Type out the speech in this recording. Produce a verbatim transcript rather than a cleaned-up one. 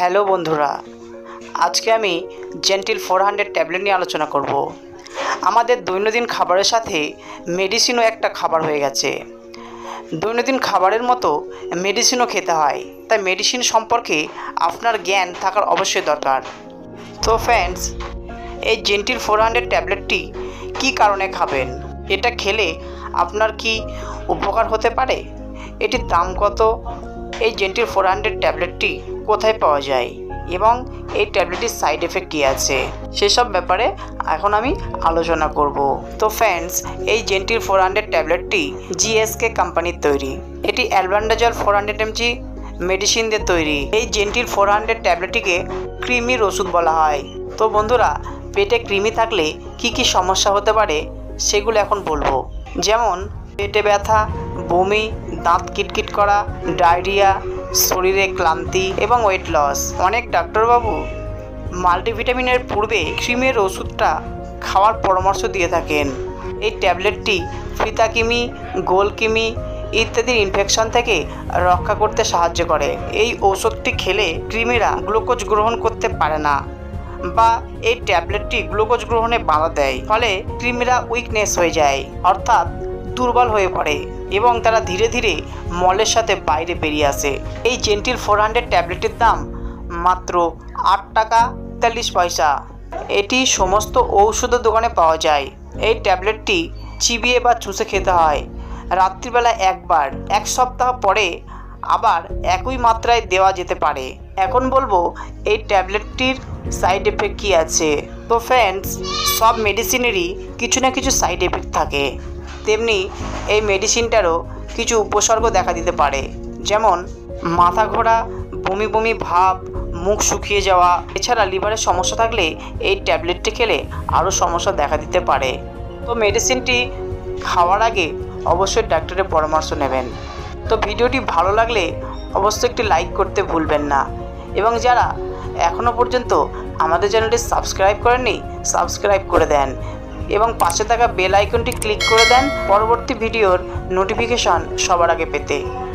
Hello বন্ধুরা, আজকে আমি জেন্টিল ফোর হান্ড্রেড ট্যাবলেট নিয়ে আলোচনা করব। আমাদের দৈনন্দিন খাবারের সাথে মেডিসিনও একটা খাবার হয়ে গেছে। দৈনন্দিন খাবারের মতো মেডিসিনও খেতে হয়, তাই মেডিসিন সম্পর্কে আপনার জ্ঞান থাকার অবশ্যই দরকার। তো ফ্রেন্ডস, এই জেন্টিল ফোর হান্ড্রেড ট্যাবলেটটি কী কারণে খাবেন, এটা খেলে আপনার কি উপকার হতে পারে, এটির দাম কত, এই জেন্টিল ফোর হান্ড্রেড ট্যাবলেটটি কোথায় পাওয়া যায় এবং এই ট্যাবলেটটির সাইড এফেক্ট কী আছে, সেসব ব্যাপারে এখন আমি আলোচনা করব। তো ফ্রেন্ডস, এই জেন্টিল ফোর হান্ড্রেড ট্যাবলেটটি জিএসকে কোম্পানির তৈরি। এটি albendazole four hundred MG medicine দিয়ে তৈরি। এই জেন্টিল ফোর হান্ড্রেড ট্যাবলেটটিকে কৃমির ওষুধ বলা হয়। তো বন্ধুরা, পেটে কৃমি থাকলে কি কি সমস্যা হতে পারে সেগুলো এখন বলবো। যেমন পেটে ব্যথা, বমি, দাঁত কিটকিট করা, ডায়রিয়া, শরীরে ক্লান্তি এবং ওয়েট লস। অনেক ডাক্তারবাবু মাল্টিভিটামিনের পূর্বে কৃমির ওষুধটা খাওয়ার পরামর্শ দিয়ে থাকেন। এই ট্যাবলেটটি ফিতাকৃমি, গোলকৃমি ইত্যাদি ইনফেকশন থেকে রক্ষা করতে সাহায্য করে। এই ঔষধটি খেলে কৃমিরা গ্লুকোজ গ্রহণ করতে পারে না বা এই ট্যাবলেটটি গ্লুকোজ গ্রহণে বাধা দেয়, ফলে কৃমিরা উইকনেস হয়ে যায়, অর্থাৎ দুর্বল হয়ে পড়ে এবং তারা ধীরে ধীরে মলের সাথে বাইরে বেরিয়ে আসে। এই জেন্টিল ফোর হান্ড্রেড ট্যাবলেটের দাম মাত্র আট টাকা তেতাল্লিশ পয়সা। এটি সমস্ত ঔষধের দোকানে পাওয়া যায়। এই ট্যাবলেটটি চিবিয়ে বা চুষে খেতে হয় রাত্রিবেলা একবার। এক সপ্তাহ পরে আবার একই মাত্রায় দেওয়া যেতে পারে। এখন বলবো এই ট্যাবলেটটির সাইড এফেক্ট কী আছে। তো ফ্রেন্ডস, সব মেডিসিনেরই কিছু না কিছু সাইড এফেক্ট থাকে, তেমনি এই মেডিসিনটারও কিছু উপসর্গ দেখা দিতে পারে, যেমন মাথা ঘোরা, বমি বমি ভাব, মুখ শুকিয়ে যাওয়া। এছাড়া লিভারের সমস্যা থাকলে এই ট্যাবলেটটি খেলে আরও সমস্যা দেখা দিতে পারে। তো মেডিসিনটি খাওয়ার আগে অবশ্যই ডাক্তারের পরামর্শ নেবেন। তো ভিডিওটি ভালো লাগলে অবশ্যই একটি লাইক করতে ভুলবেন না, এবং যারা এখনও পর্যন্ত আমাদের চ্যানেলটি সাবস্ক্রাইব করেননি সাবস্ক্রাইব করে দেন এবং পাশে থাকা বেল আইকনটি ক্লিক করে দেন পরবর্তী ভিডিওর নোটিফিকেশন সবার আগে পেতে।